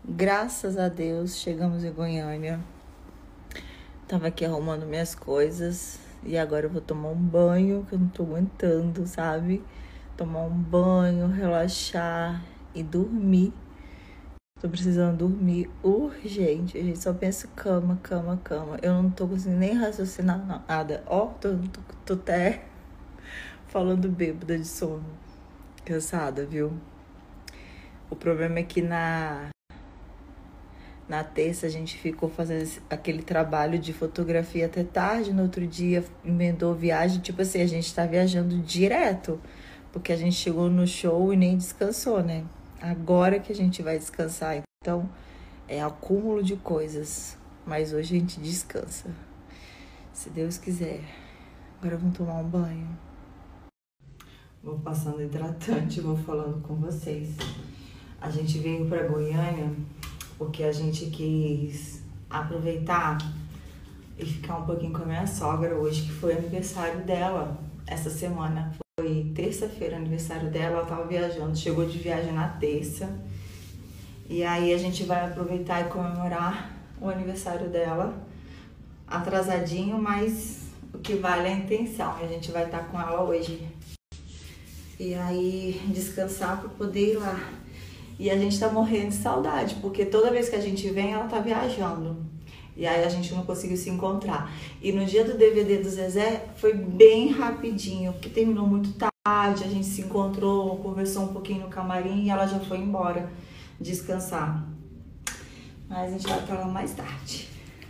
Graças a Deus, chegamos em Goiânia. Tava aqui arrumando minhas coisas e agora eu vou tomar um banho, que eu não tô aguentando, sabe? Tomar um banho, relaxar e dormir. Tô precisando dormir urgente. A gente só pensa cama, cama, cama. Eu não tô conseguindo nem raciocinar nada. Ó, tô até falando bêbada de sono. Cansada, viu? O problema é que na terça a gente ficou fazendo aquele trabalho de fotografia até tarde. No outro dia emendou viagem. Tipo assim, a gente tá viajando direto. Porque a gente chegou no show e nem descansou, né? Agora que a gente vai descansar. Então, é acúmulo de coisas. Mas hoje a gente descansa. Se Deus quiser. Agora vamos tomar um banho. Vou passando hidratante, vou falando com vocês. A gente veio pra Goiânia porque a gente quis aproveitar e ficar um pouquinho com a minha sogra hoje, que foi aniversário dela essa semana. Foi terça-feira aniversário dela, ela tava viajando, chegou de viagem na terça. E aí a gente vai aproveitar e comemorar o aniversário dela, atrasadinho, mas o que vale é a intenção. E a gente vai estar com ela hoje. E aí descansar para poder ir lá. E a gente tá morrendo de saudade, porque toda vez que a gente vem, ela tá viajando. E aí a gente não conseguiu se encontrar. E no dia do DVD do Zezé, foi bem rapidinho, porque terminou muito tarde, a gente se encontrou, conversou um pouquinho no camarim e ela já foi embora descansar. Mas a gente vai pra lá mais tarde.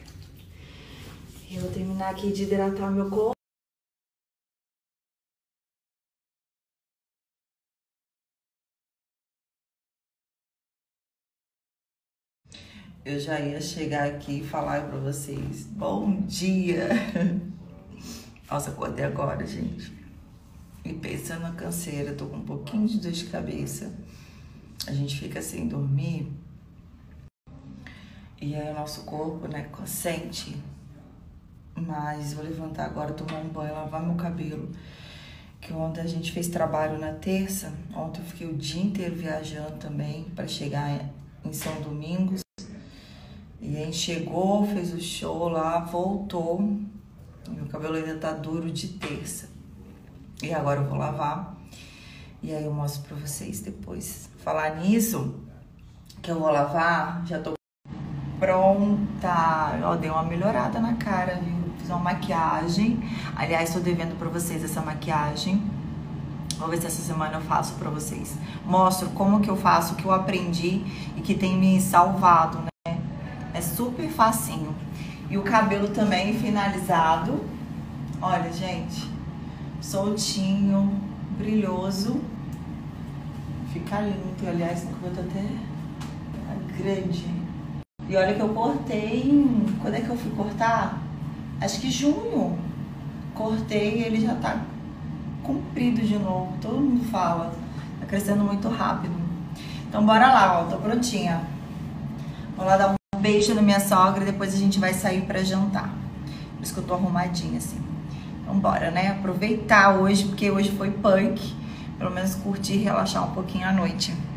Eu vou terminar aqui de hidratar meu corpo. Eu já ia chegar aqui e falar pra vocês, bom dia! Nossa, acordei agora, gente. E pensando na canseira, tô com um pouquinho de dor de cabeça. A gente fica sem dormir. E aí o nosso corpo, né, sente. Mas vou levantar agora, tomar um banho, lavar meu cabelo. Que ontem a gente fez trabalho na terça. Ontem eu fiquei o dia inteiro viajando também pra chegar em São Domingos. E aí chegou, fez o show lá, voltou. Meu cabelo ainda tá duro de terça. E agora eu vou lavar. E aí eu mostro pra vocês depois. Falar nisso, que eu vou lavar, já tô pronta. Ó, dei uma melhorada na cara, viu? Fiz uma maquiagem. Aliás, tô devendo pra vocês essa maquiagem. Vou ver se essa semana eu faço pra vocês. Mostro como que eu faço, o que eu aprendi e que tem me salvado, né? É super facinho. E o cabelo também finalizado. Olha, gente. Soltinho, brilhoso. Fica lindo. Aliás, o cabelo tá até grande. E olha que eu cortei quando é que eu fui cortar? Acho que junho. Cortei e ele já tá comprido de novo. Todo mundo fala. Tá crescendo muito rápido. Então bora lá, ó. Tô prontinha. Vou lá dar um beijo na minha sogra e depois a gente vai sair pra jantar. Por isso que eu tô arrumadinha assim. Então bora, né? Aproveitar hoje, porque hoje foi punk. Pelo menos curtir e relaxar um pouquinho à noite.